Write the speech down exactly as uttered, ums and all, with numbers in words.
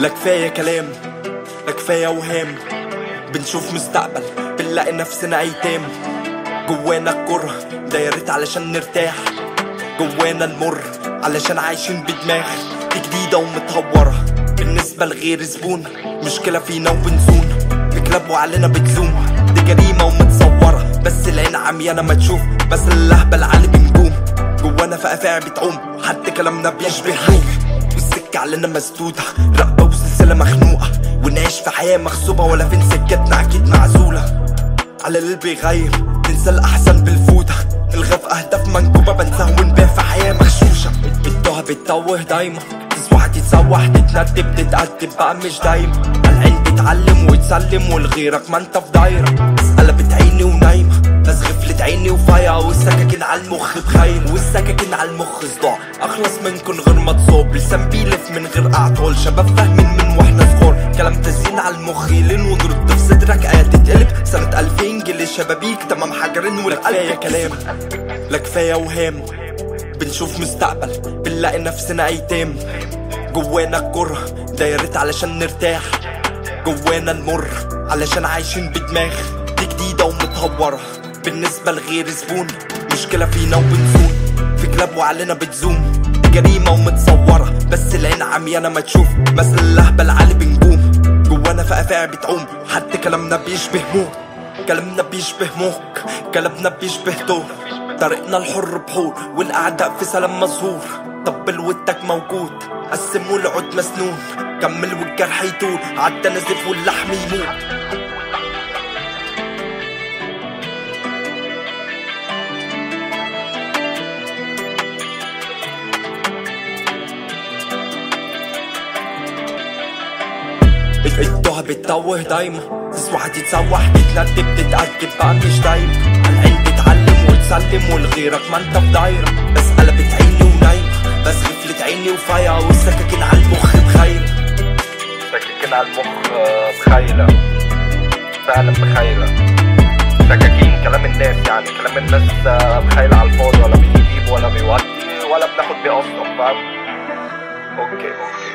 لا كفاية كلام، لا كفاية وهام، بنشوف مستقبل بنلاقي نفسنا ايتام. جوانا الكره دايرت علشان نرتاح، جوانا المر علشان عايشين بدماغ دي جديدة ومتهورة بالنسبة لغير زبون. مشكلة فينا وبنزون بكلاب وعلينا بتزوم، دي جريمة ومتصورة بس العين عميانة ما تشوف، بس اللهبة علي بنجوم. جوانا فقافع بتعوم حتى كلامنا بيشبه نوم، والسكة علينا مسدودة رقبة وسلسلة مخنوقة، ونعيش في حياة مغصوبة ولا فين سكتنا أكيد معزولة. على اللي بيغير ننسى الأحسن بالفودة، نلغى في أهداف منكوبة بنساه ونبيع في حياة مغشوشة. الدوها بتتوه دايما، تسوح تتسوح تتندب تتأدب بقى مش دايما. العين بتعلم وتسلم والغيرك ما انت في دايرة، قلبت عيني ونايمة بس غفلت عيني وفايعة، والسكاكين على المخ بخاينة والسكاكين على المخ صداع. اخلص منكن غير ما تصاب، لسان بيلف من غير اعطال، شباب فاهمين من واحنا صغار. كلام تزيين على المخ يلين ونرد في صدرك آية تتقلب. سنة ألفين جيل الشبابيك تمام حجرين والقلب كلام. لا كفاية وهام، بنشوف مستقبل بنلاقي نفسنا ايتام. جوانا الكره دايرت علشان نرتاح، جوانا المر علشان عايشين بدماغ دي جديدة ومتهورة بالنسبة لغير زبون. مشكلة فينا وبنزون في كلاب وعلينا بتزوم، دي جريمة ومتصورة بس العين عميانة ما تشوف، مثل اللهبة علي بنجوم. جوانا فقافع بتعوم حتى كلامنا بيشبه موت، كلامنا بيشبه موك، كلامنا بيشبه دور. طريقنا الحر بحور والاعداء في سلام مظهور. طبل ودك موجود قسم والعود مسنون، كمل والجرح يطول عدى نزف واللحم يموت. الدوها بتتوه دايما، تسوح تتسوح تتندب تتأدب بقى مش دايما. العين بتعلم وتسلم والغيرك ما انت في دايرة، بس قلبت عيني ونايمة بس غفلت عيني وفايعة، والسكاكين على المخ بخايلة. سكاكين على المخ بخايلة، فعلا بخايلة. سكاكين كلام الناس، يعني كلام الناس بخايلة على الفاضي، ولا بيجيب ولا بيودي ولا بناخد بيه اصلا، فاهم؟ اوكي اوكي